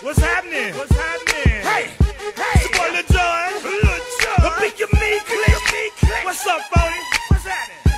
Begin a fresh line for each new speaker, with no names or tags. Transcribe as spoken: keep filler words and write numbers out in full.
What's happening? What's happening? Hey, hey, it's boy Lil Jon. Lil Jon. Pick your me click. What's up, Phony? What's happening?